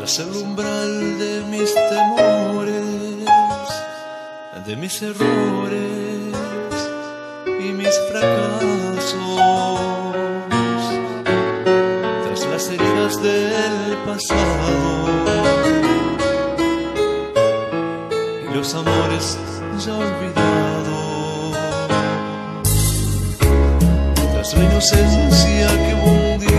tras el umbral de mis temores, de mis errores y mis fracasos, tras las heridas del pasado y los amores ya olvidados, tras la inocencia que hubo un día,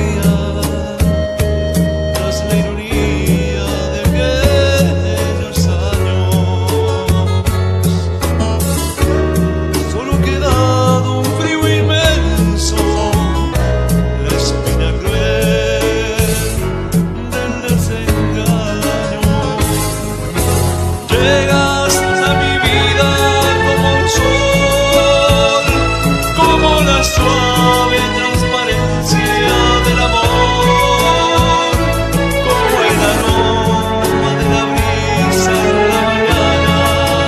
tras la ironía de aquellos años, solo ha quedado un frío inmenso, la espina cruel del desengaño. Llegas a mi vida como un sol, como la suave transparencia del amor, como el aroma de la brisa en la mañana,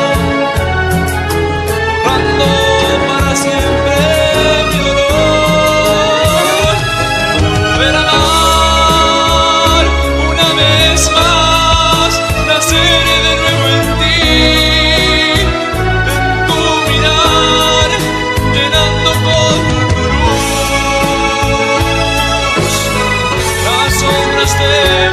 borrando para siempre mi dolor, volver a amar una vez más, nacer de nuevo en ti, en tu mirar, llenando con tu luz las sombras de